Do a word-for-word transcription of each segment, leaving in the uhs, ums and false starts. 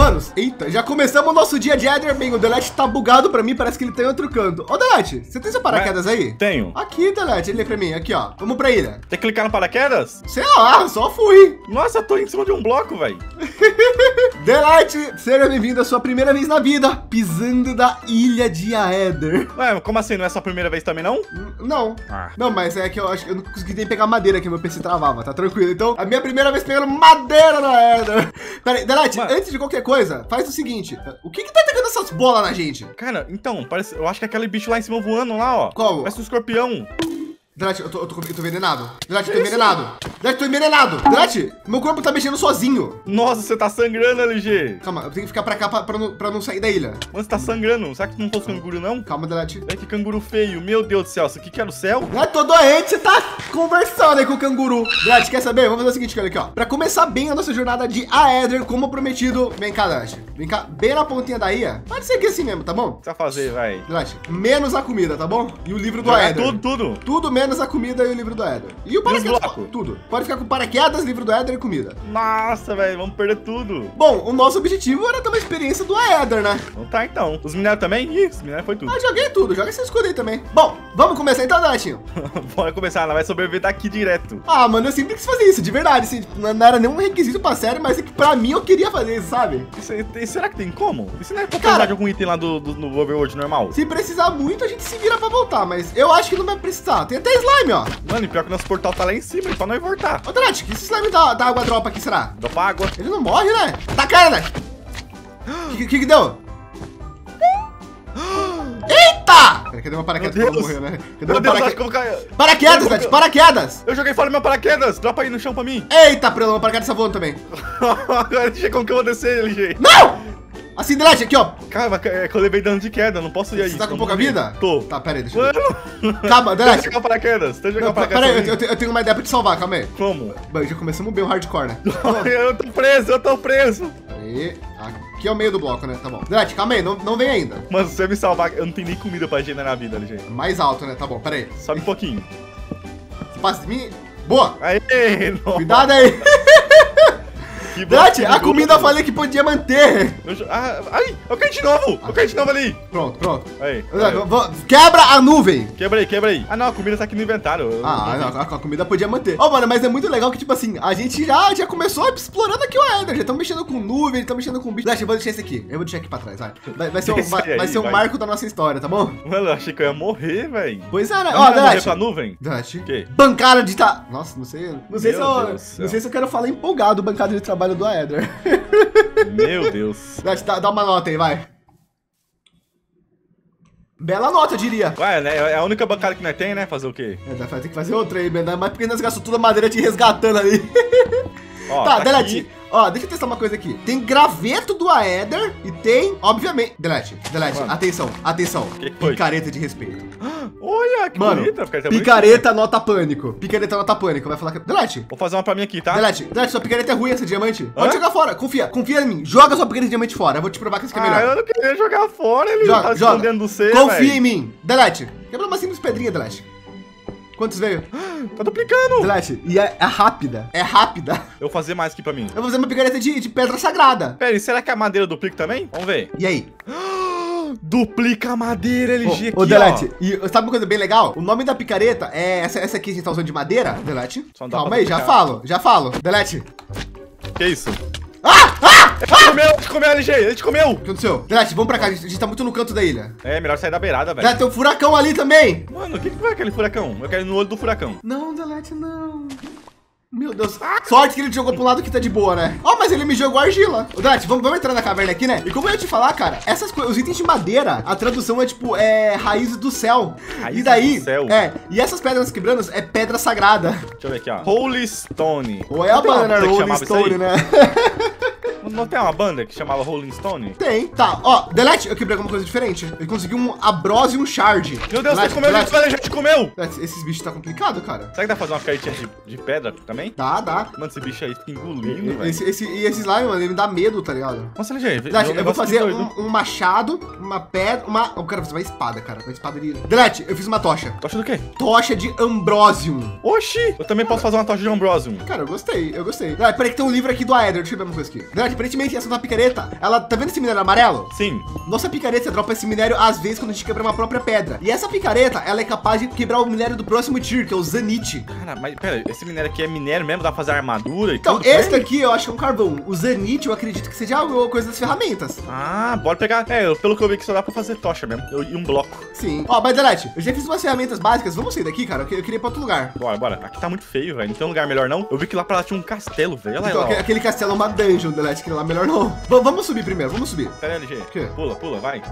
Manos, eita, já começamos o nosso dia de Aether. Bem, o Delete tá bugado pra mim, parece que ele tá em outro canto. Ô, Delete, você tem seu paraquedas aí? Tenho. Aqui, Delete, ele é pra mim, aqui, ó. Vamos pra ilha. Tem que clicar no paraquedas? Sei lá, só fui. Nossa, eu tô em cima de um bloco, velho. Delete, seja bem-vindo à sua primeira vez na vida, pisando da ilha de Aether. Ué, como assim? Não é sua primeira vez também, não? N- Não. Ah. Não, mas é que eu acho que eu não consegui nem pegar madeira que meu P C travava, tá tranquilo. Então, a minha primeira vez pegando madeira na Aether. Pera aí, Delete, Mas- antes de qualquer coisa, faz o seguinte. O que que tá pegando essas bolas na gente? Cara, então, parece, eu acho que é aquele bicho lá em cima voando lá, ó. Qual? Parece um escorpião. Delete, eu tô, eu tô, eu tô envenenado. Delete, eu tô envenenado. Delete, tô envenenado. Delete, meu corpo tá mexendo sozinho. Nossa, você tá sangrando, L G. Calma, eu tenho que ficar pra cá pra, pra, não, pra não sair da ilha. Mano, você tá sangrando. Será que tu não fosse canguru, não? Calma, Delete. É que canguru feio. Meu Deus do céu, isso aqui que era o céu? Não é tô doente, você tá conversando aí com o canguru. Delete, quer saber? Vamos fazer o seguinte, olha aqui, ó. Pra começar bem a nossa jornada de Aether, como prometido. Vem cá, Delete. Vem cá, bem na pontinha da ilha. Pode ser aqui assim mesmo, tá bom? O que você vai fazer, vai? Delete, menos a comida, tá bom? E o livro do Jogar Aether. tudo, tudo. Tudo menos a comida e o livro do Aether. E o paraquedas, blocos? tudo. Pode ficar com paraquedas, livro do Aether e comida. Nossa, velho, vamos perder tudo. Bom, o nosso objetivo era ter uma experiência do Aether, né? Então tá, então. Os minérios também? Ih, os minérios foi tudo. Ah, joguei tudo, joga esse escudo aí também. Bom, vamos começar então, Deletinho. Bora começar, ela vai sobreviver daqui direto. Ah, mano, eu sempre quis fazer isso, de verdade, assim, tipo, não era nenhum requisito pra série, mas é que pra mim eu queria fazer isso, sabe? Isso, aí- será que tem como? Isso não é pra Cara- precisar de algum item lá do, do, no Overworld normal? Se precisar muito, a gente se vira pra voltar, mas eu acho que não vai precisar. Tem até slime, ó. Mano, e pior que o nosso portal tá lá em cima, então não vai voltar. Ô, Delete, que esse slime da, da água dropa aqui, será? Dá pra água. Ele não morre, né? Tá cara, né? O que, que que deu? Eita! Peraí, cadê meu paraquedas pra Meu não Deus. morrer, né? Cadê Meu meu Deus, paraquedas? acho que eu vou cair. Paraquedas, Eu- Delete, paraquedas! Eu joguei fora meu paraquedas. Dropa aí no chão pra mim. Eita, prelo, meu paraquedas tá voando também. Agora deixa como que eu vou descer, L G. Não! Assim, Delete, aqui, ó. Calma, é que eu levei dano de queda, não posso ir aí. Você tá com senão pouca eu vou vida? morrer. Tô. Tá, pera aí, deixa eu ver. Mano, Calma, deixa eu Delete. jogar o paraquedas. Deixa eu jogar Não, o paraquedas. pera aí, eu, pra mim. tenho- eu tenho uma ideia pra te salvar, calma aí. Como? Bom, já começamos bem o hardcore, né? Eu tô preso, eu tô preso. Pera aí, aqui é o meio do bloco, né? Tá bom. Delete, calma aí, não, não vem ainda. Mano, se você me salvar, eu não tenho nem comida pra gente na vida, L G. Mais alto, né? Tá bom, pera aí. Sobe um pouquinho. Você passa de mim? Boa! Aê, não. Cuidado aí! Que Delete, bosta, a comida eu falei que podia manter. Eu jo- Ah, ai, eu caí de novo. Eu caí de novo ali. Pronto, pronto. Aí. Delete, vou- Quebra a nuvem! Quebra aí, quebra aí. Ah, não, a comida tá aqui no inventário. Eu- Ah, não, a, a comida podia manter. Ó, mano, mas é muito legal que, tipo assim, a gente já, já começou explorando aqui o Aether. Já estamos mexendo com nuvem, estamos mexendo com bicho. Delete, eu vou deixar esse aqui. Eu vou deixar aqui pra trás, vai. Vai, vai ser um, Deixa vai, aí, vai ser um vai. marco da nossa história, tá bom? Mano, eu achei que eu ia morrer, velho. Pois é, né? Ó, Ó, morrer Delete. pra nuvem? Delete. O quê? Bancada de tá. Nossa, não sei. Não sei, se Meu eu, Deus do céu. não sei se eu quero falar empolgado bancada de trabalho do Aether. Meu Deus. Delete, dá, dá uma nota aí, vai. Bela nota, eu diria. Ué, né? É a única bancada que nós tem, né? Fazer o quê? É, vai ter que fazer outra aí, Ben. Mas porque nós gastamos toda a madeira te resgatando ali. Ó, tá, tá Delete. aqui. Ó, deixa eu testar uma coisa aqui. Tem graveto do Aether e tem, obviamente... Delete, Delete, Mano. atenção, atenção. Que que foi? Picareta de respeito. Olha, que Mano, bonita. Picareta é picareta nota pânico. Picareta nota pânico. Vai falar que... Delete, bonita. Vou fazer uma pra mim aqui, tá? Delete, Delete, sua picareta é ruim essa diamante. Pode Hã? jogar fora, confia, confia em mim. Joga sua picareta de diamante fora. Eu vou te provar que isso aqui é Ah, melhor. eu não queria jogar fora, ele Joga, tá joga. escondendo do C, Confia velho. em mim. Delete, quebra uma simples pedrinha, Delete. Quantos veio? Tá duplicando. Delete, e é, é rápida. É rápida. Eu vou fazer mais aqui pra mim. Eu vou fazer uma picareta de, de pedra sagrada. Pera aí, será que a madeira duplica também? Vamos ver. E aí? Duplica a madeira, L G, Ô, aqui, Delete, e sabe uma coisa bem legal? O nome da picareta é essa, essa aqui que a gente tá usando de madeira, Delete. Só não dá Calma pra aí, já duplicar. falo, já falo. Delete. ó. Que isso? Ah! Ah! Ele te comeu, ele te comeu, L G, ele te comeu. O que aconteceu? Delete, vamos pra cá, a gente, a gente tá muito no canto da ilha. É, melhor sair da beirada, velho. Delete, tem um furacão ali também. Mano, o que que foi aquele furacão? Eu quero ir no olho do furacão. Não, Delete, não. Meu Deus. Sorte que ele jogou pro lado que tá de boa, né? Ó, mas ele me jogou argila. Ô, Delete, vamos, vamos entrar na caverna aqui, né? E como eu ia te falar, cara, essas coisas, os itens de madeira, a tradução é tipo, é raízes do céu. Raízes e daí, do céu. é, e essas pedras quebrando é pedra sagrada. Deixa eu ver aqui, ó. Holy Stone. Ou é a Não tem uma banda, banda que Rolling chamava isso Stone, aí? né? Não, não tem uma banda que chamava Rolling Stone? Tem. Tá, ó, Delete, eu quebrei alguma coisa diferente. Eu consegui um Abrosium Shard. Meu Deus, Delete, você comeu, Delete, Delete, já te comeu. Delete, esses bichos tá complicado, cara. Será que dá pra fazer uma picaretinha de, de pedra também? Dá, dá. Mano, esse bicho aí fica engolindo, velho. Esse, esse, e esse slime, mano, ele me dá medo, tá ligado? Nossa, L G, vê- Delete, vê um eu vou negócio fazer aqui doido. um, um machado, uma pedra, uma... Eu quero fazer uma espada, cara. Uma espada de... Delete, eu fiz uma tocha. Tocha do quê? Tocha de Ambrosium. Oxi! Eu também posso fazer uma tocha de Ambrosium. Cara, eu gostei, eu gostei. Delete, peraí que tem um livro aqui do Aether. Deixa eu ver uma coisa aqui. Delete, aparentemente essa da picareta, ela, tá vendo esse minério amarelo? Sim. Nossa picareta dropa esse minério às vezes quando a gente quebra uma própria pedra. E essa picareta, ela é capaz de quebrar o minério do próximo tier, que é o Zanite. Cara, mas pera, esse minério aqui é minério mesmo? Dá pra fazer armadura e Então, tudo? esse daqui eu acho que é um carvão. O Zanite eu acredito que seja alguma coisa das ferramentas. Ah, bora pegar. É, pelo que eu vi que só dá pra fazer tocha mesmo. Eu, e um bloco. Sim. Ó, mas Delete, eu já fiz umas ferramentas básicas. Vamos sair daqui, cara. Eu, eu queria ir pra outro lugar. Bora, bora. Aqui tá muito feio, velho. Não tem um lugar melhor, não. Eu vi que lá pra lá tinha um castelo, velho. Olha lá, Então, lá, ó. aquele castelo é uma dungeon, Delete, que lá melhor não. V vamos subir primeiro, vamos subir. Pera aí, L G. quê? Pula, pula, vai.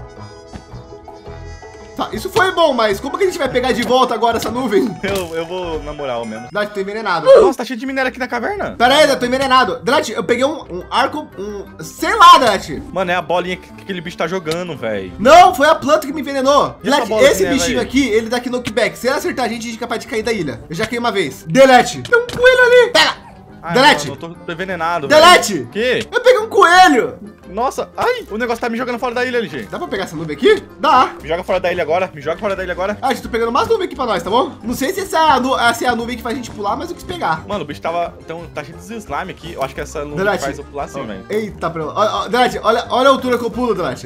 Tá, isso foi bom, mas como que a gente vai pegar de volta agora essa nuvem? Eu, eu vou na moral mesmo. Delete, tô envenenado. Nossa, tá cheio de minério aqui na caverna. Pera aí, eu tô envenenado. Delete, eu peguei um, um arco, um... Sei lá, Delete. Mano, é a bolinha que, que aquele bicho tá jogando, velho. Não, foi a planta que me envenenou. E essa Delete, bola esse aqui, né, bichinho véi? aqui, ele dá aqui knockback. Se ele acertar a gente, a gente é capaz de cair da ilha. Eu já caí uma vez. Delete. Tem um coelho ali. Pega. Ai, Delete. mano, eu tô, tô envenenado, Delete. velho. Que? Eu peguei um coelho. Nossa, ai, o negócio tá me jogando fora da ilha, L G. Dá pra pegar essa nuvem aqui? Dá. Me joga fora da ilha agora, me joga fora da ilha agora. Ah, gente, tô pegando mais nuvem aqui pra nós, tá bom? Não sei se essa é a, nu essa é a nuvem que faz a gente pular, mas eu quis pegar. Mano, o bicho tava, então, tá cheio de slime aqui. Eu acho que essa nuvem Delete. faz eu pular assim, velho. Eita, pronto. Olha, olha, Delete, olha, olha a altura que eu pulo, Delete.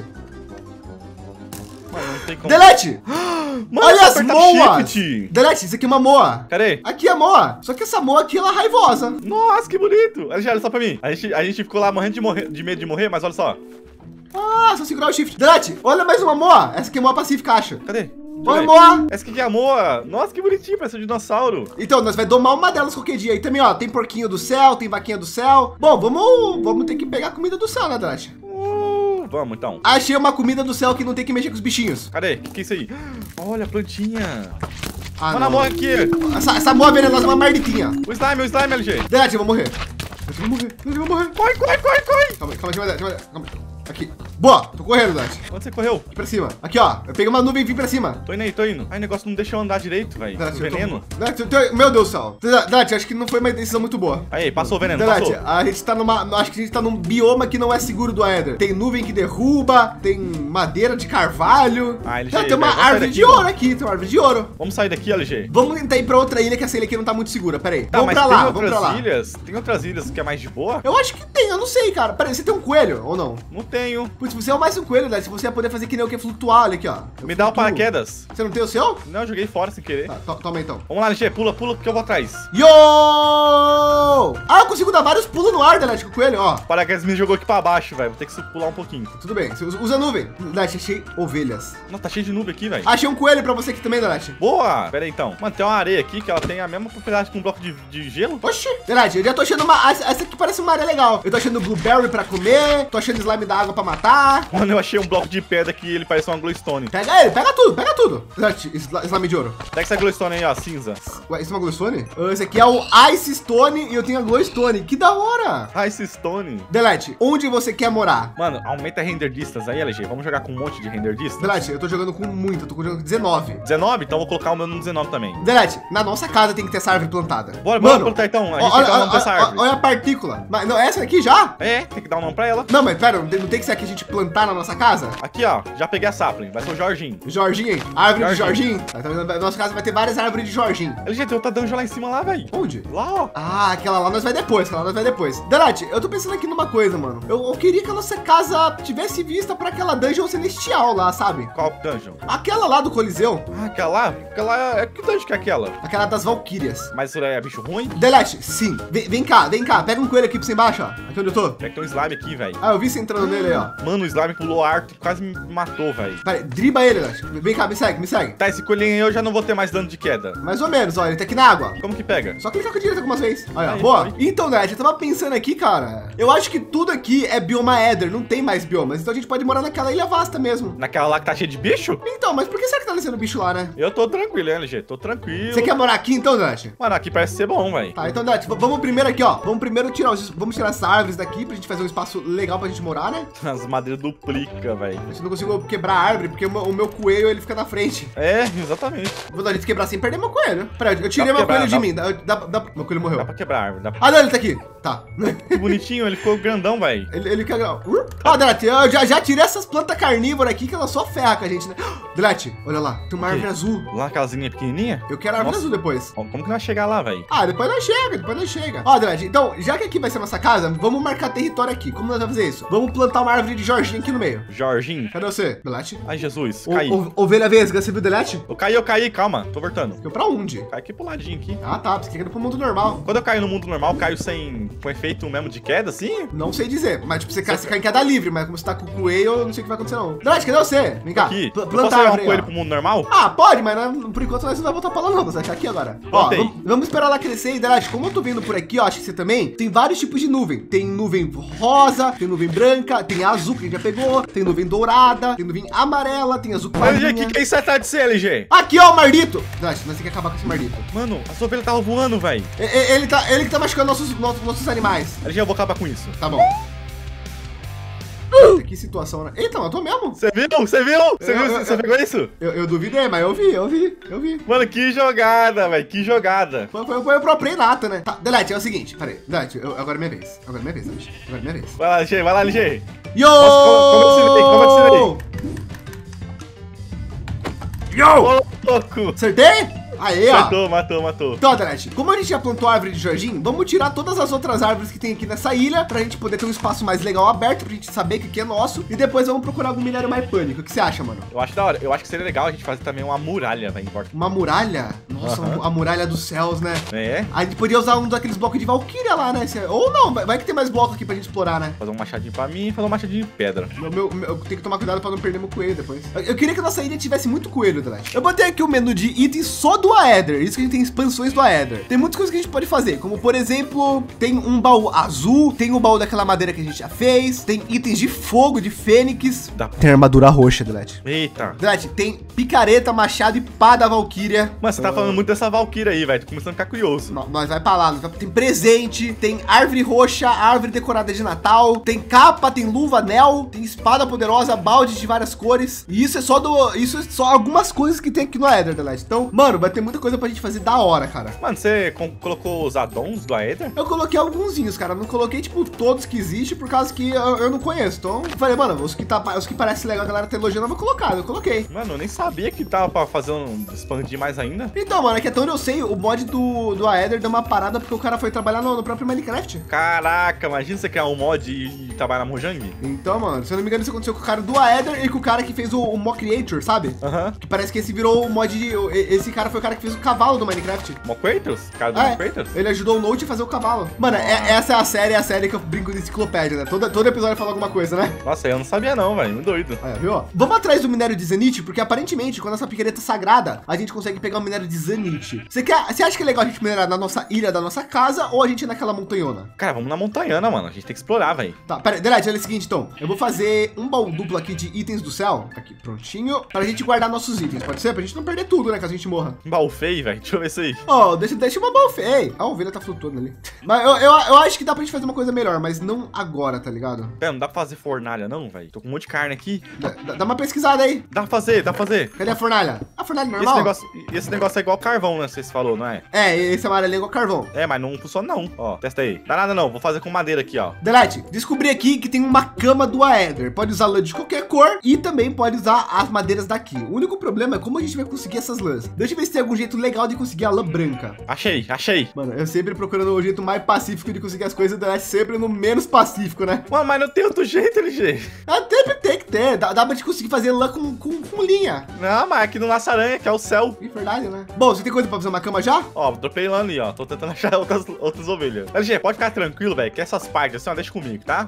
Mano, não tem como. Delete! Mano, Olha só as apertar moas! shift. Delete, isso aqui é uma moa. Cadê? Aqui é a moa. Só que essa moa aqui, ela é raivosa. Nossa, que bonito. L G, olha só pra mim. A gente, a gente ficou lá morrendo de, morrer, de medo de morrer, mas olha só. Ah, só segurar o shift. Delete, olha mais uma moa. Essa aqui é moa pacífica, acho. Cadê? Oi, Cadê? moa. Essa aqui é a moa. Nossa, que bonitinho, parece um dinossauro. Então, nós vai domar uma delas qualquer dia. E também, ó, tem porquinho do céu, tem vaquinha do céu. Bom, vamos, vamos ter que pegar comida do céu, né, Delete? Uh, vamos então. Achei uma comida do céu que não tem que mexer com os bichinhos. Cadê? O que, que é isso aí? Olha a plantinha. Ah, Mano, a moa aqui. Essa, essa moa venenosa é uma marmitinha. O slime, o slime, L G. Delete, eu vou morrer. Eu vou morrer, eu vou morrer. Corre, corre, corre, corre. Calma aí, calma aí, calma aí, calma aí, calma aí. Aqui. Boa, tô correndo, Delete. Onde você correu? Aqui pra cima. Aqui, ó. Eu peguei uma nuvem e vim pra cima. Tô indo aí, tô indo. Ai, o negócio não deixa eu andar direito, velho. Delete, eu tô- Veneno. Delete, eu tô- Meu Deus do céu. Delete, acho que não foi uma decisão muito boa. Aí, passou o veneno, Delete, passou. a gente tá numa. Acho que a gente tá num bioma que não é seguro do Aether. Tem nuvem que derruba, tem madeira de carvalho. Ah, ele Já já- tem uma vamos sair árvore daqui, de ouro mano. aqui, tem uma árvore de ouro. Vamos sair daqui, L G. Vamos tentar ir pra outra ilha, que essa ilha aqui não tá muito segura. Pera aí. Tá, vamos mas pra tem lá, vamos pra outras lá. ilhas? Tem outras ilhas que é mais de boa? Eu acho que tem, eu não sei, cara. Pera aí, você tem um coelho ou não? Não tenho. Putz, você é mais um coelho, Delete. Você vai poder fazer que nem o que flutuar, olha aqui, ó. Eu Me dá o flutuo. paraquedas. Você não tem o seu? Não, eu joguei fora sem querer. Tá, to- toma então. Vamos lá, L G. Pula, pula, que eu vou atrás. Yo! Ah, eu consigo dar vários pulos no ar, Delete, com o coelho, ó. O paraquedas me jogou aqui pra baixo, velho. Vou ter que pular um pouquinho. Tudo bem, você usa usa a nuvem. Delete, achei ovelhas. Nossa, tá cheio de nuvem aqui, velho. Achei um coelho pra você aqui também, Delete. Boa! Pera aí, então. Mano, tem uma areia aqui que ela tem a mesma propriedade que um bloco de, de gelo. Oxi. Delete, eu já tô achando uma... Essa essa aqui parece uma área legal. Eu tô achando blueberry pra comer, tô achando slime da água pra matar. Mano, eu achei um bloco de pedra que ele parece uma glowstone. Pega ele, pega tudo, pega tudo. Delete, sla- slime de ouro. Pega essa glowstone aí, ó, cinza. Ué, isso é uma glowstone? Ah, esse aqui é o Ice Stone e eu tenho a glowstone. Que da hora. Ice Stone. Delete, onde você quer morar? Mano, aumenta a render distance aí, L G. Vamos jogar com um monte de render distance. Delete, eu tô jogando com muito, eu tô jogando com dezenove. dezenove? Então eu vou colocar o meu no dezenove também. Delete, na nossa casa tem que ter essa árvore plantada. Bora, bora plantar então. A gente tem olha, que dar um nome pra essa olha, árvore. olha a partícula. Mas, não, essa aqui já? É, tem que dar um nome pra ela. Não, mas pera, não tem, não tem que ser a que a gente plantar na nossa casa? Aqui, ó. Já peguei a sapling. Vai ser o Jorginho. Jorginho, hein? Árvore de Jorginho. Jorginho. Tá, então, na nossa casa vai ter várias árvores de Jorginho. L G, tem outra dungeon lá em cima lá, velho. Onde? Lá, ó. Ah, aquela lá nós vai depois, aquela lá nós vai depois. Delete, eu tô pensando aqui numa coisa, mano. Eu, eu queria que a nossa casa tivesse vista pra aquela dungeon celestial lá, sabe? Qual dungeon? Aquela lá do Coliseu, Ah, aquela lá? Aquela é... Que dungeon que é aquela? aquela das Valquírias. Mas isso é bicho ruim? Delete, sim. Vem, vem cá, vem cá. Pega um coelho aqui pra você embaixo, ó. Aqui onde eu tô. É que tem um slime aqui, velho. Ah, eu vi você entrando nele aí, ó. Mano, o slime pulou ar e quase me matou, velho. Pera aí, driba ele, Delete. Vem cá, me segue, me segue. Tá, esse coelhinho aí eu já não vou ter mais dano de queda. Mais ou menos, ó. Ele tá aqui na água. Como que pega? Só clicar com a direita algumas vezes. Olha, Aí, boa. foi. Então, Delete, eu tava pensando aqui, cara. Eu acho que tudo aqui é bioma Ether, não tem mais biomas. Então a gente pode morar naquela ilha vasta mesmo. Naquela lá que tá cheia de bicho? Então, mas por que será que tá nascendo bicho lá, né? Eu tô tranquilo, hein, L G? Tô tranquilo. Você quer morar aqui então, Delete? Mano, aqui parece ser bom, velho. Tá, então, Delete, v- vamos primeiro aqui, ó. Vamos primeiro tirar os... Vamos tirar essas árvores daqui pra gente fazer um espaço legal pra gente morar, né? As madeiras duplica, velho. Eu não consigo quebrar a árvore, porque o meu, o meu coelho, ele fica na frente. É, exatamente. Vou dar a gente quebrar sem perder meu coelho. Peraí, eu tirei meu quebrar, coelho de dá... mim. Dá, dá, dá... Meu coelho morreu. Dá pra quebrar a árvore. Dá pra... Ah, não, ele tá aqui. Tá. Que bonitinho, ele ficou grandão, velho. Ele, ele fica... Uh? Ó, Delete, eu já, já tirei essas plantas carnívoras aqui, que ela só ferra com a gente, né? Delete, olha lá, tem uma árvore azul. Lá, casinha pequenininha? Eu quero a árvore Nossa. azul depois. Como que nós chegar lá, velho? Ah, depois nós chega, depois nós chega. Ó, Delete, então, já que aqui vai ser nossa casa, vamos marcar território aqui. Como nós vamos fazer isso? Vamos plantar uma árvore de Jorginho aqui no meio. Jorginho? Cadê você, Delete? Ai, Jesus, O, caí. o, ovelha vesga, você viu o Delete? Eu caí, eu caí, calma, tô voltando. Eu pra onde? Cai aqui pro ladinho aqui. Ah, tá, você quer ir pro mundo normal. Quando eu caio no mundo normal, eu caio sem... com efeito mesmo de queda, assim? Não sei dizer, mas tipo, você cai, você cai em queda livre, mas como você tá com o coelho, eu não sei o que vai acontecer não. Delete, cadê você? Vem cá, Aqui. pl Eu planta posso a levar árvore um aí, coelho ó. pro mundo normal? Ah, pode, mas não, por enquanto nós não vai voltar pra lá não, você vai ficar aqui agora. Ó, Voltei. vamos, vamos esperar ela crescer e, Delete, como eu tô vendo por aqui, ó, acho que você também, tem vários tipos de nuvem. Tem nuvem rosa, tem nuvem branca, tem azul que a gente já pegou, tem nuvem dourada, tem nuvem amarela, tem azul L G, clarinha. que que é isso atrás de você, L G? Aqui, ó, o Mardito. Delete, nós temos que acabar com esse Mardito. Mano, as ovelhas tava voando, velho. E- e- Ele, tá, ele que tá machucando nossos, nossos, nossos animais. L G, eu vou acabar com isso. Tá bom. Eita, que situação, né? Eita, eu tô mesmo. Você viu? Você viu? Você Eu- viu? eu- Você pegou isso? Eu, eu duvidei, mas eu vi, eu vi, eu vi. Mano, que jogada, velho. Que jogada. Foi, foi, foi pro play nata, né? Tá, Delete, é o seguinte, peraí. Delete, eu, agora é minha vez. Agora é minha vez, Delete. Agora é minha vez. Vai lá, L G, vai lá, L G. Yo! Nossa, como- como eu te Yo! Ô, louco. Acertei? Aí, ó. Matou, matou, matou. Então, Delete, como a gente já plantou a árvore de Jorginho, vamos tirar todas as outras árvores que tem aqui nessa ilha pra gente poder ter um espaço mais legal aberto, pra gente saber que aqui é nosso. E depois vamos procurar algum minério mais pânico. O que você acha, mano? Eu acho da hora. Eu acho que seria legal a gente fazer também uma muralha, velho, em volta. Uma muralha? Nossa, Aham. a muralha dos céus, né? É? A gente podia usar um daqueles blocos de Valkyria lá, né? Esse- Ou não, vai vai que tem mais blocos aqui pra gente explorar, né? Fazer um machadinho pra mim e fazer um machadinho de pedra. Meu, meu, meu- eu tenho que tomar cuidado pra não perder meu coelho depois. Eu, eu queria que a nossa ilha tivesse muito coelho, Delete. Eu botei aqui o menu de itens só do Aether. Isso que a gente tem expansões do Aether. Tem muitas coisas que a gente pode fazer, como por exemplo, tem um baú azul, tem o baú daquela madeira que a gente já fez, tem itens de fogo, de fênix. Da... Tem armadura roxa, Delete. Eita. Delete, tem picareta, machado e pá da Valkyria. Mano, você tá falando muito dessa Valkyria aí, velho. Tô começando a ficar curioso. No- Nós vai pra lá, nós vai- tem presente, tem árvore roxa, árvore decorada de Natal, tem capa, tem luva, anel, tem espada poderosa, balde de várias cores. E isso é só do, isso é só algumas coisas que tem aqui no Aether, Delete. Então, mano, vai ter muita coisa pra gente fazer da hora, cara. Mano, você com- colocou os addons do Aether? Eu coloquei alguns, cara, não coloquei tipo todos que existem por causa que eu, eu não conheço. Então, eu falei, mano, os que tá, os que parece legal, a galera tá elogiando, eu vou colocar, eu coloquei. Mano, eu nem sabia que tava pra fazer um... expandir mais ainda. Então, mano, é que até onde eu sei, o mod do, do Aether deu uma parada porque o cara foi trabalhar no, no próprio Minecraft. Caraca, imagina você criar um mod e, e trabalhar na Mojang. Então, mano, se eu não me engano, isso aconteceu com o cara do Aether e com o cara que fez o, o Mock Creator, sabe? Aham. Que parece que esse virou o mod de... e- Esse cara foi o cara que fez o cavalo do Minecraft. Mocrators? Cara do É, Mocrators? ele ajudou o Note a fazer o cavalo. Mano, é- essa é a série, é a série que eu brinco de enciclopédia, né? Todo, todo episódio fala alguma coisa, né? Nossa, eu não sabia não, velho. Muito doido. Olha, viu? Vamos atrás do minério de Zenith, porque aparentemente, com a nossa picareta sagrada, a gente consegue pegar o minério de Zenith. Você quer, você acha que é legal a gente minerar na nossa ilha da nossa casa ou a gente ir naquela montanhona? Cara, vamos na montanhana, mano. A gente tem que explorar, velho. Tá, pera aí, Delete, olha o seguinte, então. Eu vou fazer um baú duplo aqui de itens do céu. Aqui, prontinho. Pra gente guardar nossos itens, pode ser? Pra gente não perder tudo, né? Caso a gente morra. Um baú feio, velho. Deixa eu ver isso aí. Oh, deixa, deixa uma baú feia. A ovelha tá flutuando ali. Mas eu, eu, eu acho que dá pra gente fazer uma coisa melhor, mas não agora, tá ligado? Pera, não dá pra fazer fornalha não, velho? Tô com um monte de carne aqui. Dá, dá- dá uma pesquisada aí. Dá pra fazer, dá pra fazer. Cadê a fornalha? A fornalha E normal? Esse negócio, e esse negócio é igual carvão, né? Vocês falou, não é? É, esse amarelinho é igual carvão. É, mas não funciona não. Ó, testa aí. Dá nada não. Vou fazer com madeira aqui, ó. Delete, descobri aqui que tem uma cama do Aether. Pode usar lã de qualquer cor e também pode usar as madeiras daqui. O único problema é como a gente vai conseguir essas lãs. Deixa eu ver se tem algum jeito legal de conseguir a lã branca. Achei, achei. Mano, eu sempre procurando o jeito mais pacífico de conseguir as coisas, Delete sempre no menos pacífico, né? Mano, mas não tem outro jeito, L G. Até tem que ter. Dá, dá pra gente conseguir fazer lã com, com, com linha. Não, mas aqui no Laço Aranha, que é o céu. É verdade, né? Bom, você tem coisa pra fazer uma cama já? Ó, dropei lá ali, ó. Tô tentando achar outras, outras ovelhas. L G, pode ficar tranquilo, velho, que essas partes assim, ó, deixa comigo, tá?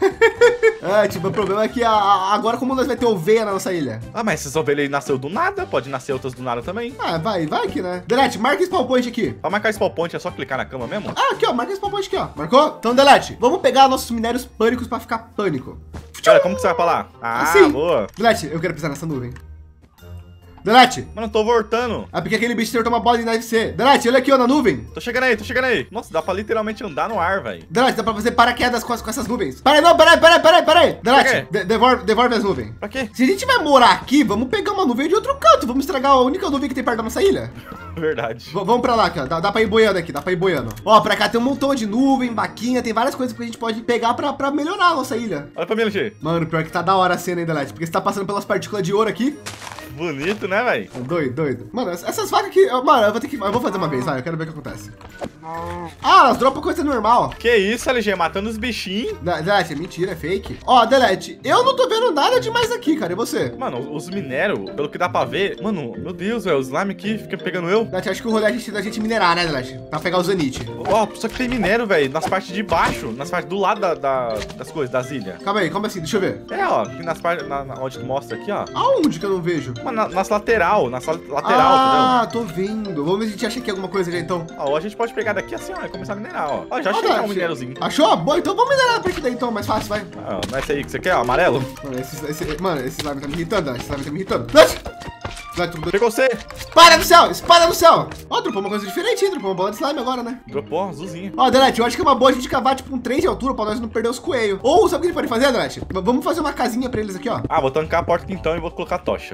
É, tipo, o problema é que a- a- agora como nós vai ter ovelha na nossa ilha? Ah, mas essas ovelhas aí nasceu do nada, pode nascer outras do nada também. Ah, vai, vai aqui, né? Delete, marca esse spawn point aqui. Pra marcar esse point é só clicar na cama mesmo? Ah, aqui, ó, marca esse spawn point aqui, ó. Marcou? Então, Delete, vamos pegar nossos minérios pânicos pra ficar pânico. Cara, como que você vai pra lá? Ah, Assim. boa. Delete, eu quero pisar nessa nuvem. Delete. Mano, eu tô voltando. É porque aquele bicho tentou uma bola de neve C. Delete, olha aqui, ó, na nuvem. Tô chegando aí, tô chegando aí. Nossa, dá pra literalmente andar no ar, velho. Delete, dá pra fazer paraquedas com, as, com essas nuvens. Peraí, não, peraí, peraí, peraí, peraí. Delete, de, devolve, devolve as nuvens. Pra quê? Se a gente vai morar aqui, vamos pegar uma nuvem de outro canto. Vamos estragar a única nuvem que tem perto da nossa ilha. Verdade. V vamos pra lá, aqui, ó. Dá, dá pra ir boiando aqui, dá pra ir boiando. Ó, pra cá tem um montão de nuvem, vaquinha, tem várias coisas que a gente pode pegar pra, pra melhorar a nossa ilha. Olha pra mim, L G. Mano, pior que tá da hora a cena, hein, Delete? Porque você tá passando pelas partículas de ouro aqui. Bonito, né, velho? Doido, doido. Mano, essas vacas aqui... Mano, eu vou ter que... Eu vou fazer uma vez, vai. Eu quero ver o que acontece. Ah, elas dropam coisa normal. Que isso, L G? Matando os bichinhos. Delete, é mentira, é fake. Ó, Delete, eu não tô vendo nada demais aqui, cara. E você? Mano, os minérios, pelo que dá pra ver... Mano, meu Deus, velho. O slime aqui fica pegando eu. Delete, acho que o rolê é a gente, da gente minerar, né, Delete? Pra pegar o Zanite. Ó, só que tem minério, velho. Nas partes de baixo. Nas partes do lado da, da- das coisas, das ilhas. Calma aí, como assim? Deixa eu ver. É, ó. Aqui nas partes... Na, na- onde tu mostra aqui, ó. Aonde que eu não vejo? Mano, na- nas lateral. Nas la- lateral, Ah, tô vendo. Vamos ver se a gente acha aqui alguma coisa já, então. entendeu? Ó, a gente pode pegar daqui assim, ó. E começar a minerar, ó. Ó, já Ah, achei tá, um minériozinho. Achou? Boa, então vamos minerar por aqui daí, então. Mais fácil, vai. Ah, não é esse aí que você quer, ó. Amarelo? Mano, esse, esse, mano, esse slime tá me irritando, Delete. Esse slime tá me irritando. Delete! Delete, tudo- Pegou você. Espada no céu! Espada no céu! Ó, dropou uma coisa diferente, hein? Dropou uma bola de slime agora, né? Dropou, azulzinha. Ó, Delete, eu acho que é uma boa a gente cavar, tipo, um trem de altura pra nós não perder os coelhos. Ou, sabe o que a gente pode fazer, Delete? V- Vamos fazer uma casinha pra eles aqui, ó. Ah, vou tancar a porta aqui então e vou colocar a tocha.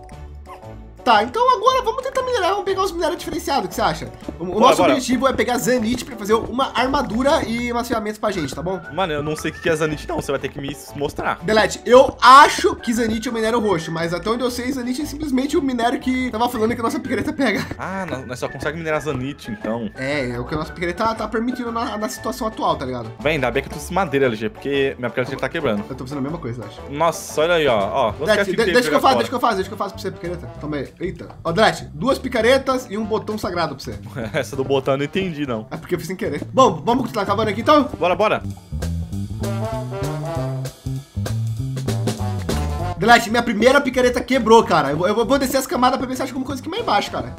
Tá, então agora vamos tentar minerar, vamos pegar os minérios diferenciados, o que você acha? O, o Bora, nosso bora. objetivo é pegar Zanite pra fazer uma armadura e umas ferramentas pra gente, tá bom? Mano, eu não sei o que é Zanite não, você vai ter que me mostrar. Delete, eu acho que Zanite é o minério roxo, mas até onde eu sei, Zanite é simplesmente o minério que tava falando que a nossa picareta pega. Ah, nós nós só conseguimos minerar Zanite, então. É, é o que a nossa picareta tá, tá permitindo na, na situação atual, tá ligado? Vem, ainda bem que eu tô sem madeira, L G, porque minha picareta tá quebrando. Eu tô fazendo a mesma coisa, eu acho. Nossa, olha aí, ó. ó Delete, de, deixa que eu faço, deixa que eu faço, deixa que eu faço pra você, picareta. Toma aí. Eita. Ó, Delete, duas picaretas e um botão sagrado pra você. Essa do botão eu não entendi, não. É porque eu fiz sem querer. Bom, vamos continuar acabando aqui então? Bora, bora. Delete, minha primeira picareta quebrou, cara. Eu, vou- eu vou descer as camadas pra ver se acha alguma coisa aqui mais embaixo, cara.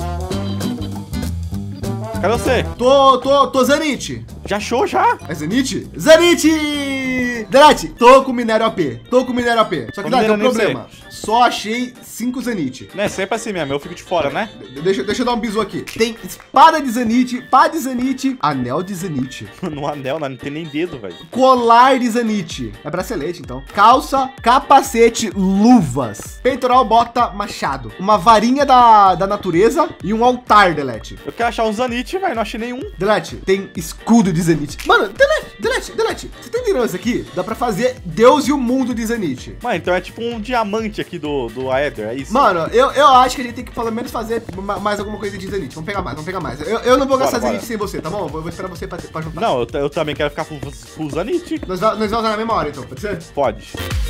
Cadê você? Tô, tô, tô Zanite. Já achou, já? É Zanite? Zanite! Delete, tô com minério A P. Tô com minério A P. Só que Tô dá, tem um minerando nem problema. Só achei cinco Zanite. Não é sempre assim mesmo, eu fico de fora, né? De- Deixa, deixa eu dar um bisu aqui. Tem espada de Zanite, pá de Zanite, anel de Zanite, No anel, não tem nem dedo, velho. colar de Zanite. É bracelete, então. Calça, capacete, luvas. Peitoral, bota, machado. Uma varinha da, da natureza e um altar, Delete. Eu quero achar um Zanite, velho, não achei nenhum. Delete, tem escudo de Zanite. Mano, Delete, Delete, Delete. Você tá entendendo isso aqui? Dá pra fazer Deus e o mundo de Zanite. Mano, então é tipo um diamante aqui do, do Aether, é isso? Mano, eu, eu acho que a gente tem que pelo menos fazer ma- mais alguma coisa de Zanite. Vamos pegar mais, vamos pegar mais. Eu, eu não vou gastar Bora, Zanite bora. sem você, tá bom? Eu vou esperar você pra, pra juntar. Não, eu, t- eu também quero ficar full, full Zanite. Nós, va- nós vamos usar na mesma hora, então, pode ser? Pode.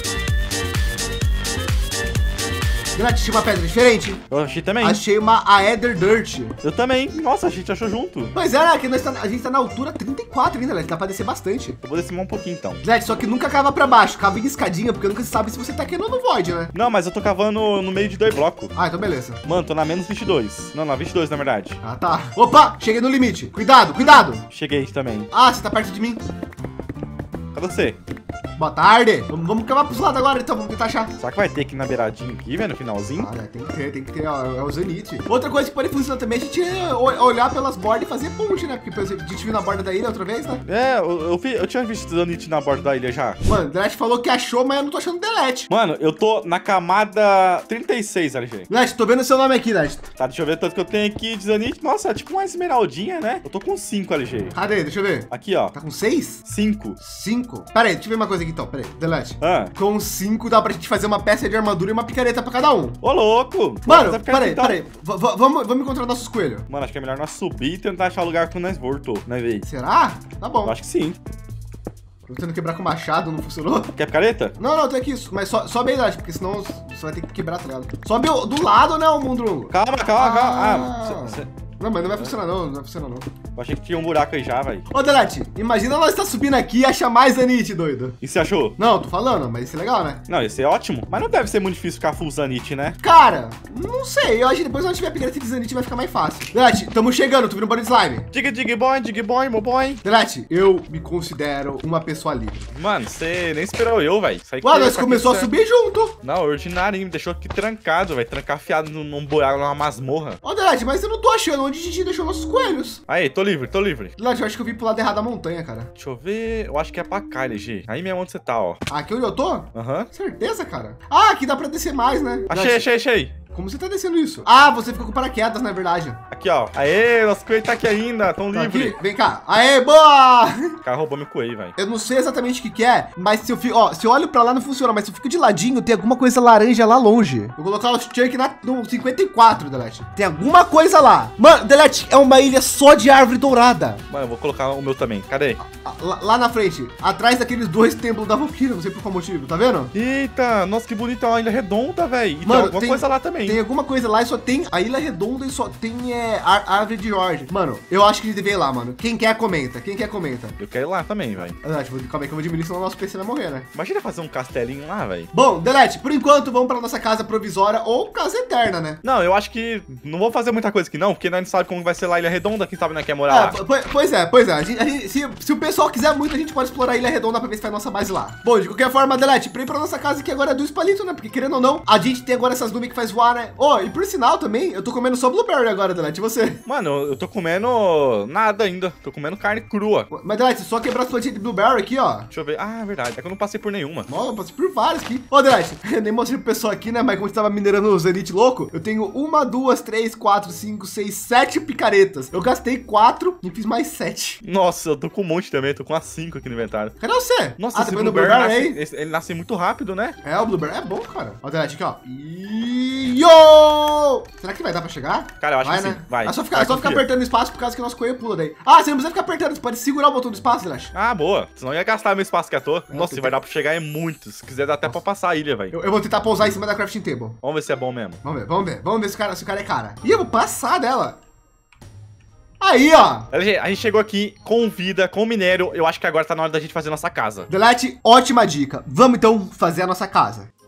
Delete, achei uma pedra diferente. Eu achei também. Achei uma Aether Dirt. Eu também. Nossa, a gente achou junto. Pois é, né? Que nós tá, a gente tá na altura trinta e quatro ainda, Delete. Dá pra descer bastante. Eu vou descer um pouquinho então. Delete, só que nunca cava pra baixo. Cava em escadinha, porque nunca se sabe se você tá querendo no void, né? Não, mas eu tô cavando no meio de dois blocos. Ah, então beleza. Mano, tô na menos vinte e dois. Não, na vinte e dois, na verdade. Ah, tá. Opa, cheguei no limite. Cuidado, cuidado. Cheguei também. Ah, você tá perto de mim. Cadê você? Boa tarde. Vamos, vamos cavar pros lados agora, então. Vamos tentar achar. Será que vai ter aqui na beiradinha aqui, velho, no finalzinho? Ah, né, tem que ter, tem que ter, ó, é o Zanite. Outra coisa que pode funcionar também é a gente o- olhar pelas bordas e fazer ponte, né? Porque por exemplo, a gente viu na borda da ilha outra vez, né? É, eu, eu, vi- eu tinha visto Zanite na borda da ilha já. Mano, o Delete falou que achou, mas eu não tô achando Delete. Mano, eu tô na camada trinta e seis, L G. Delete, tô vendo seu nome aqui, Delete. Tá, deixa eu ver o tanto que eu tenho aqui de Zanite. Nossa, é tipo uma esmeraldinha, né? Eu tô com cinco, L G. Cadê? Deixa eu ver. Aqui, ó. Tá com seis? cinco. Cinco? Pera aí, deixa eu ver uma coisa aqui então. Pera aí, Delete. Ah. Com cinco dá pra gente fazer uma peça de armadura e uma picareta pra cada um. Ô, louco! Mano, Bora, pera aí, então. pera aí. V- v- Vamos, vamos encontrar nossos coelhos. Mano, acho que é melhor nós subir e tentar achar o lugar que nós voltou, né, véi? Será? Tá bom. Eu acho que sim. Tô tentando quebrar com o machado, não funcionou? Quer picareta? Não, não, tem aqui isso. Mas so, sobe aí, Delete, porque senão você vai ter que quebrar, tá ligado? Sobe o- do lado, né, o Mundrungo? Calma, calma, calma. Ah. Ah, cê- cê- Não, mas não vai funcionar não, não vai funcionar não. Eu achei que tinha um buraco aí já, velho. Ô, Delete, imagina nós tá subindo aqui e achar mais Zanite, doido. E você achou? Não, tô falando, mas isso é legal, né? Não, esse é ótimo. Mas não deve ser muito difícil ficar full Zanite, né? Cara, não sei. Eu acho que depois quando tiver upgrade de Zanite vai ficar mais fácil. Delete, tamo chegando. Tu vira um body slime. Dig, dig, boy, dig, boy, meu boy. Delete, eu me considero uma pessoa livre. Mano, você nem esperou eu, velho. Ué, nós começou a subir junto. Não, ordinário, hein? Me deixou aqui trancado, velho. Trancafiado num, num buraco, numa masmorra. Ô, Delete, mas eu não tô achando onde a gente deixou nossos coelhos. Aí, tô livre, tô livre. Delete, eu acho que eu vim pro lado errado da montanha, cara. Deixa eu ver. Eu acho que é pra cá, L G. Aí mesmo onde você tá, ó. Aqui onde eu tô? Aham. Uhum. Certeza, cara. Ah, aqui dá pra descer mais, né? Achei, Delete, achei, achei. como você tá descendo isso? Ah, você ficou com paraquedas, na verdade. Aqui, ó. Aê, nosso coelho tá aqui ainda. Tão Tá livre. aqui? Vem cá. Aê, boa! O cara roubou meu coelho, velho. Eu não sei exatamente o que que é, mas se eu fico, ó, se eu olho pra lá não funciona, mas se eu fico de ladinho, tem alguma coisa laranja lá longe. Vou colocar o Chunk na, no cinquenta e quatro, Delete. Tem alguma coisa lá. Mano, Delete, é uma ilha só de árvore dourada. Mano, eu vou colocar o meu também. Cadê? Lá, lá na frente, atrás daqueles dois templos da Valkyria, não sei por qual motivo, tá vendo? Eita, nossa, que bonita, é uma ilha redonda, velho. E Mano, tem alguma tem- coisa lá também. Tem alguma coisa lá e só tem a ilha redonda e só tem é, ar- árvore de Jorge. Mano, eu acho que a gente deve ir lá, mano. Quem quer, comenta. Quem quer, comenta. Eu quero ir lá também, velho. Delete, vou, calma aí que eu vou diminuir, senão o nosso P C vai morrer, né? Imagina fazer um castelinho lá, velho. Bom, Delete, por enquanto, vamos pra nossa casa provisória ou casa eterna, né? Não, eu acho que não vou fazer muita coisa aqui não, porque nós não sabe como vai ser lá a Ilha Redonda, quem sabe nós quer morar É, lá. po- pois é, pois é. A gente- a gente- se, se o pessoal quiser muito, a gente pode explorar a Ilha Redonda pra ver se faz nossa base lá. Bom, de qualquer forma, Delete, pra ir pra nossa casa que agora é dos palitos, né? Porque querendo ou não, a gente tem agora essas nuvens que faz voar, né? Oh, e por sinal também, eu tô comendo só blueberry agora, Delete. E você? Mano, eu eu tô comendo nada ainda, tô comendo carne crua. Mas, Delete, só quebrar as plantinhas de blueberry aqui, ó. Deixa eu ver, ah, é verdade, é que eu não passei por nenhuma. Ó, eu passei por vários aqui. Ô, Delete, eu nem mostrei pro pessoal aqui, né? Mas como a gente tava minerando o Zenith louco, eu tenho uma, duas, três, quatro, cinco, seis, sete picaretas. Eu gastei quatro e fiz mais sete. Nossa, eu tô com um monte também, tô com as cinco aqui no inventário. Cadê você? Nossa, ah, esse tá vendo o blueberry, blueberry nasce, aí? esse- ele nasce muito rápido, né? É, o blueberry é bom, cara. Ó, Delete, aqui, ó. E... Yo! Será que vai dar pra chegar? Cara, eu acho vai, que né? sim, vai. É só ficar, Vai, é só ficar confia. apertando o espaço por causa que o nosso coelho pula daí. Ah, você não precisa ficar apertando, você pode segurar o botão do espaço, Delete. Ah, boa. Senão eu ia gastar meu espaço que à toa. É, Nossa, tem se vai que- dar pra chegar é muito. Se quiser dá até pra passar a ilha, velho. Eu, eu vou tentar pousar em cima da crafting table. Vamos ver se é bom mesmo. Vamos ver, vamos ver. Vamos ver se o cara, se o cara é cara. Ih, eu vou passar dela. Aí, ó. L G, a gente chegou aqui com vida, com minério. Eu acho que agora tá na hora da gente fazer nossa casa. Delete, ótima dica. Vamos então fazer a nossa casa.